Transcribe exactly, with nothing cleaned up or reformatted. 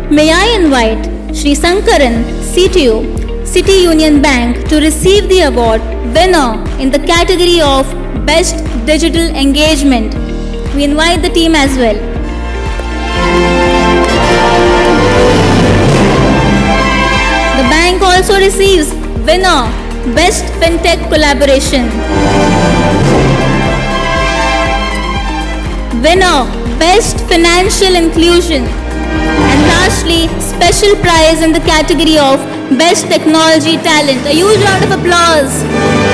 May I invite Shri Sankaran, C T O, City Union Bank to receive the award winner in the category of Best Digital Engagement. We invite the team as well. The bank also receives winner Best FinTech Collaboration, winner Best Financial Inclusion, and lastly special prize in the category of Best Technology Talent. A huge round of applause.